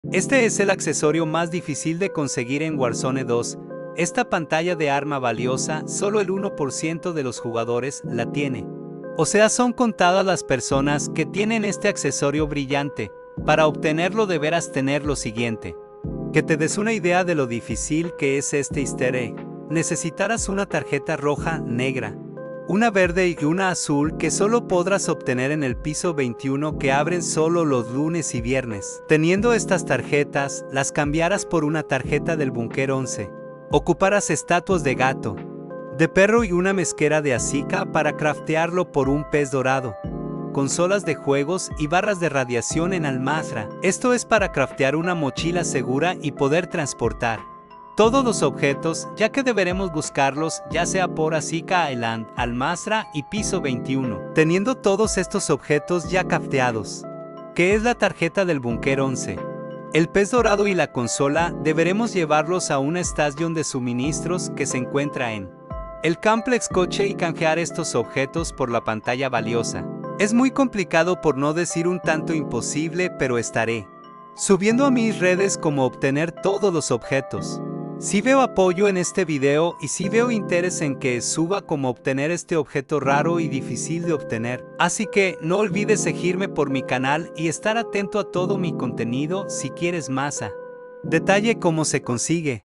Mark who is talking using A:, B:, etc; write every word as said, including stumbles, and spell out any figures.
A: Este es el accesorio más difícil de conseguir en Warzone dos. Esta pantalla de arma valiosa, solo el uno por ciento de los jugadores la tiene. O sea, son contadas las personas que tienen este accesorio brillante. Para obtenerlo deberás tener lo siguiente. Que te des una idea de lo difícil que es este easter egg. Necesitarás una tarjeta roja, negra, una verde y una azul que solo podrás obtener en el piso veintiuno, que abren solo los lunes y viernes. Teniendo estas tarjetas, las cambiarás por una tarjeta del búnker once. Ocuparás estatuas de gato, de perro y una mezquera de Azika para craftearlo por un pez dorado. Consolas de juegos y barras de radiación en Al-Mazrah. Esto es para craftear una mochila segura y poder transportar todos los objetos, ya que deberemos buscarlos ya sea por Azika Island, Al-Mazrah y piso veintiuno. Teniendo todos estos objetos ya crafteados, que es la tarjeta del búnker once, el pez dorado y la consola, deberemos llevarlos a una estación de suministros que se encuentra en el Complex Coche y canjear estos objetos por la pantalla valiosa. Es muy complicado, por no decir un tanto imposible, pero estaré subiendo a mis redes cómo obtener todos los objetos. Si veo apoyo en este video y si veo interés en que suba cómo obtener este objeto raro y difícil de obtener. Así que no olvides seguirme por mi canal y estar atento a todo mi contenido si quieres más a detalle cómo se consigue.